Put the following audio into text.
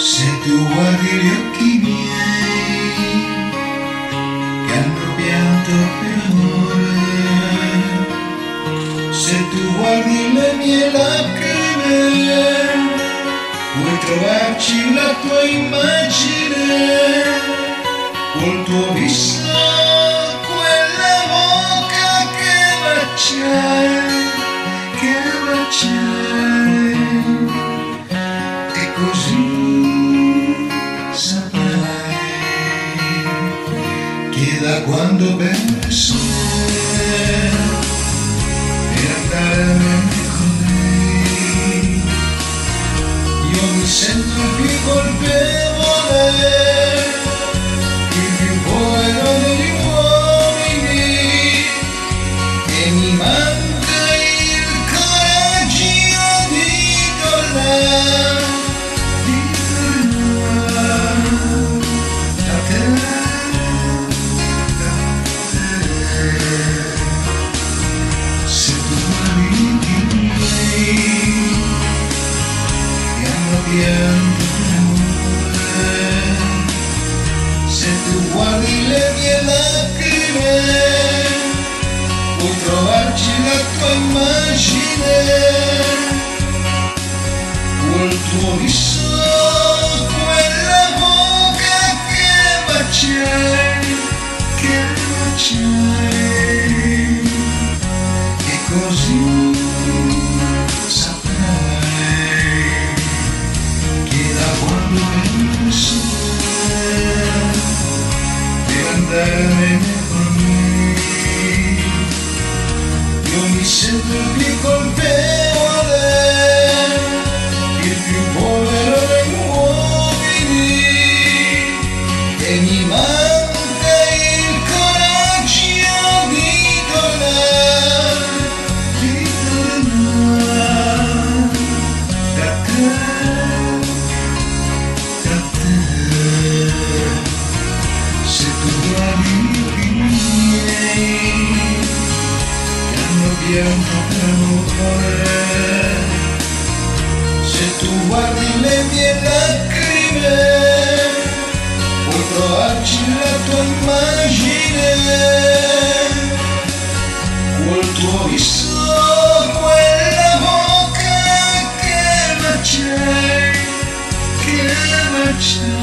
Se tu guardi gli occhi miei che hanno pianto per amore, se tu guardi le mie lacrime, puoi trovarci la tua immagine, col tuo viso, quella bocca che baciai, che baciai, e così saprai che da quando penso per andare con lei, io mi sento più colpevole, il più povero degli uomini, e mi manca il coraggio di tornare da te, se tu guardi i miei che hanno pianto d'amore, se tu guardi le mie lacrime, puoi trovarci la tua immagine, quel tuo viso, quella bocca che baciai, che baciai, e così saprai che da quando penso per andarmene con lei, io mi sento più colpevole, il più povero degli uomini, e mi manca il coraggio di tornare da te, da te. Se tu guardi gli occhi miei che hanno pianto per amore, se tu guardi le mie lacrime, puoi trovarci la tua immagine, quel tuo viso, quella bocca che baciai, che baciai.